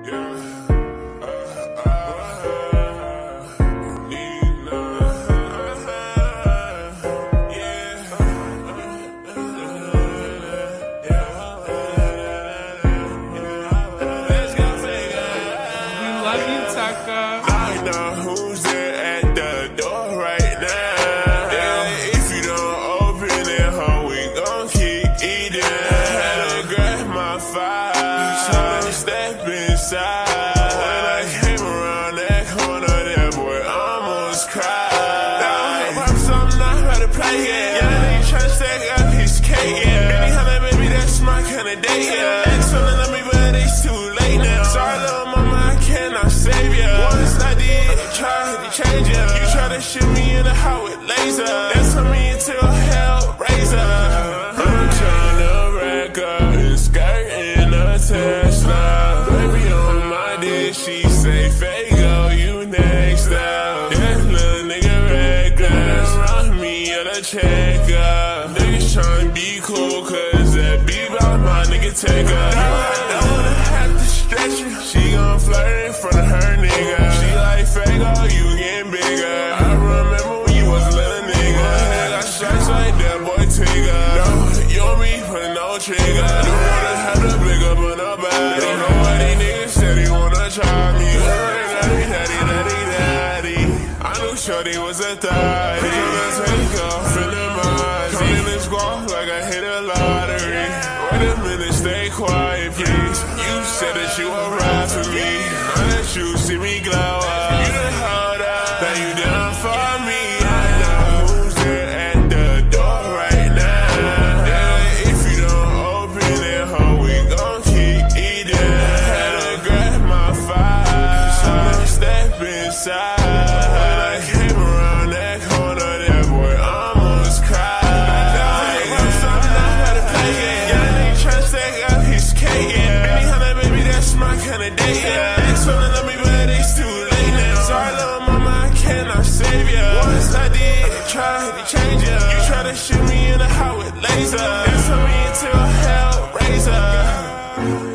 I know who's there at the door right now. Yeah, if you don't open it, ho, we gon' keep eating. Had to grab my fire, so to step inside. When I came around that corner, that boy almost cried. Now I'm something I had to play, yeah. Yeah, nigga tryna stack up his cake, yeah. Benihana, baby, that's my kind of day, yeah. Excellent on me, but it's too late now. Sorry, little mama, I cannot save ya. Once I did, try to change ya. You try to shoot me in the heart with laser. That's on me until hell raiser. I'm tryna rack up and skirt in a Tesla. Baby on my dick, she say Faygo, you next up. Yeah, little nigga reckless. Run me or the check up. Niggas tryna be cool, cause that beat by my nigga Tecca. I don't wanna have to stretch you. She gon' flirt in front of her nigga. She like Faygo, you getting bigger. I remember when you was a little nigga. I got shots like that boy Tigger. No, you don't be putting no trigger. Don't wanna have to blick up on nobody. Don't know why these niggas said he wanna try me. I knew shawty was a thottie. Let's take off in the mind. Come in this guap like I hit a lottery. Wait a minute, stay quiet, please. You said that you were right for me. Now that you see me glow up, you done hold up, now you done for me. I know who's there at the door right now. Yeah, if you don't open it, ho, we gon' keep eating. Had to grab my fire, so I step inside. When I came around that corner, that boy almost cried. Now I got something I had to play, yeah. Young nigga tryna stack up his cake, yeah. Benihana, baby, that's my kind of day, yeah. Excellent on me, but it's too late now. Sorry, little mama, I cannot save ya. Once I did, try to change ya. You try to shoot me in the heart with laser. That's on me until hell raiser.